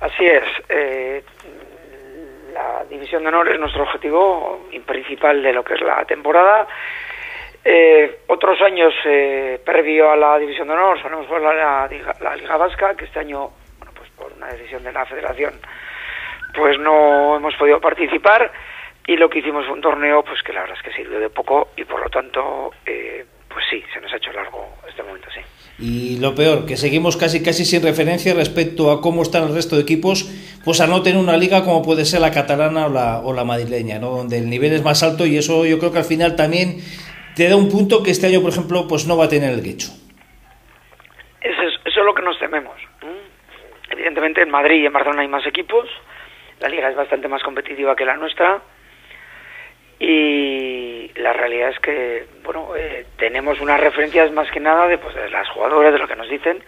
Así es. La división de honor es nuestro objetivo principal de lo que es la temporada. Otros años, previo a la división de honor, solemos jugar la Liga Vasca, que este año, bueno, pues por una decisión de la Federación, pues no hemos podido participar, y lo que hicimos fue un torneo pues que la verdad es que sirvió de poco, y por lo tanto, pues sí, se nos ha hecho largo este momento, sí. Y lo peor, que seguimos casi sin referencia respecto a cómo están el resto de equipos, pues a no tener una liga como puede ser la catalana o la madrileña, ¿no? Donde el nivel es más alto, y eso yo creo que al final también te da un punto que este año, por ejemplo, pues no va a tener el Guecho. Eso es lo que nos tememos. Evidentemente en Madrid y en Barcelona hay más equipos, la liga es bastante más competitiva que la nuestra, y la realidad es que, bueno, tenemos unas referencias más que nada de las jugadoras, de lo que nos dicen,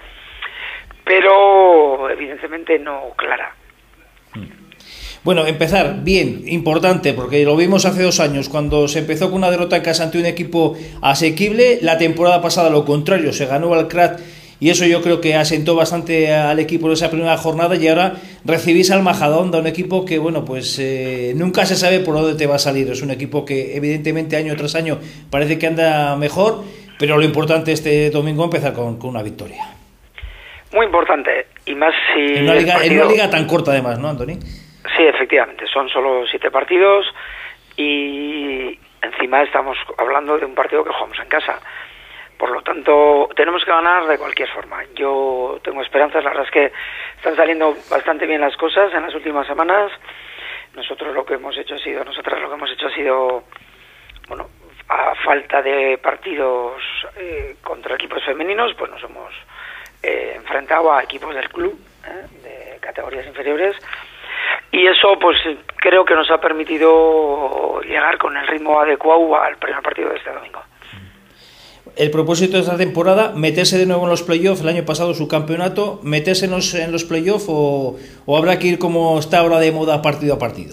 pero evidentemente no clara. Bueno, empezar bien, importante, porque lo vimos hace 2 años, cuando se empezó con una derrota en casa ante un equipo asequible. La temporada pasada lo contrario, se ganó al Crat, y eso yo creo que asentó bastante al equipo en esa primera jornada, y ahora recibís al Majadahonda, un equipo que, bueno, pues nunca se sabe por dónde te va a salir. Es un equipo que evidentemente año tras año parece que anda mejor, pero lo importante este domingo es empezar con una victoria. Muy importante, y más si... En una liga tan corta además, ¿no, Antoni? Sí, efectivamente, son solo 7 partidos, y encima estamos hablando de un partido que jugamos en casa. Por lo tanto, tenemos que ganar de cualquier forma. Yo tengo esperanzas, la verdad es que están saliendo bastante bien las cosas en las últimas semanas. Nosotras lo que hemos hecho ha sido, bueno, a falta de partidos contra equipos femeninos, pues nos hemos enfrentado a equipos del club, de categorías inferiores, y eso pues creo que nos ha permitido llegar con el ritmo adecuado al primer partido de este domingo. El propósito de esta temporada, meterse de nuevo en los playoffs. El año pasado su campeonato, meterse en los playoffs, o habrá que ir como está ahora de moda partido a partido.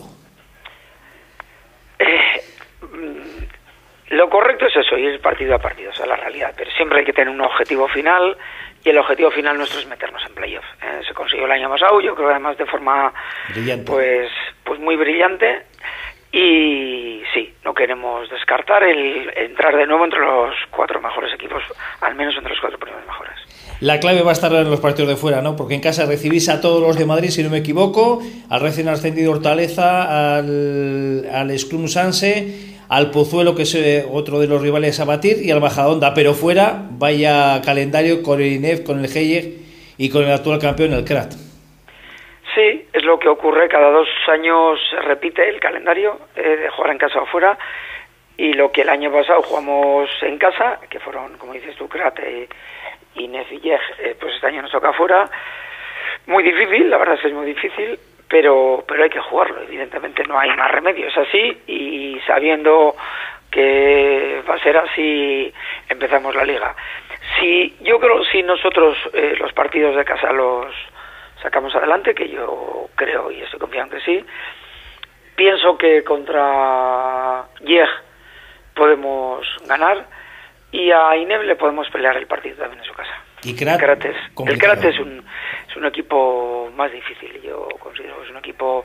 Lo correcto es eso, ir partido a partido, esa es la realidad, pero siempre hay que tener un objetivo final, y el objetivo final nuestro es meternos en playoff. Se consiguió el año pasado, yo creo, además de forma brillante. Pues muy brillante, y sí, no queremos descartar el entrar de nuevo entre los 4 mejores equipos, al menos entre los 4 primeros mejores. La clave va a estar en los partidos de fuera, ¿no? Porque en casa recibís a todos los de Madrid, si no me equivoco, al recién ascendido Hortaleza, al Scrum Sanse, al Pozuelo, que es otro de los rivales a batir, y al Majadahonda. Pero fuera, vaya calendario con el INEF, con el Geyeg y con el actual campeón, el Crat. Sí, es lo que ocurre, cada 2 años se repite el calendario de jugar en casa o fuera, y lo que el año pasado jugamos en casa, que fueron, como dices tú, Crat, INEF y Geyeg, pues este año nos toca fuera. Muy difícil, la verdad es que es muy difícil, pero hay que jugarlo, evidentemente no hay más remedio, es así, y sabiendo que va a ser así, empezamos la liga. Yo creo que si nosotros los partidos de casa los sacamos adelante, que yo creo y estoy confiado en que sí, pienso que contra Geyeg podemos ganar, y a INEF le podemos pelear el partido también en su casa. Y el Crat es un equipo más difícil, yo considero que es un equipo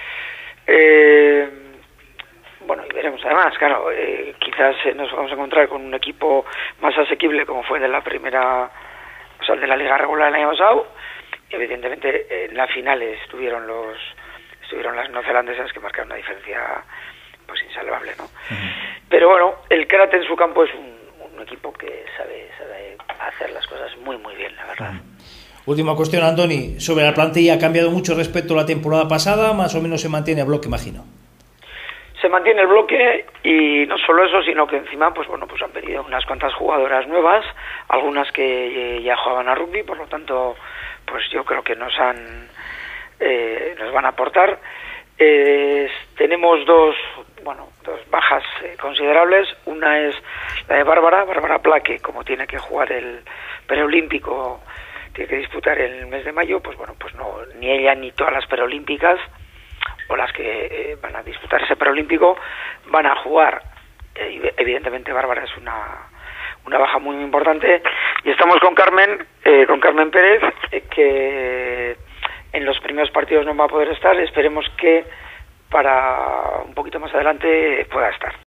bueno, y veremos además, claro, quizás nos vamos a encontrar con un equipo más asequible como fue de la primera, o sea, de la liga regular el año pasado. Evidentemente en la final estuvieron las neozelandesas, que marcaron una diferencia pues insalvable, ¿no? Pero bueno, el Crat en su campo es un equipo que sabe hacer las cosas muy muy bien, la verdad. Última cuestión, Antoni, sobre la plantilla. ¿Ha cambiado mucho respecto a la temporada pasada? Más o menos se mantiene el bloque, imagino. Se mantiene el bloque, y no solo eso, sino que encima pues bueno, pues han venido unas cuantas jugadoras nuevas, algunas que ya jugaban a rugby, por lo tanto pues yo creo que nos van a aportar. Tenemos dos bajas considerables. Una es la de Bárbara Plaque, como tiene que jugar el preolímpico, tiene que disputar en el mes de mayo, pues bueno, pues no, ni ella ni todas las preolímpicas o las que van a disputar ese preolímpico van a jugar. Evidentemente Bárbara es una baja muy importante, y estamos con Carmen Pérez, que en los primeros partidos no va a poder estar, esperemos que para un poquito más adelante pueda estar.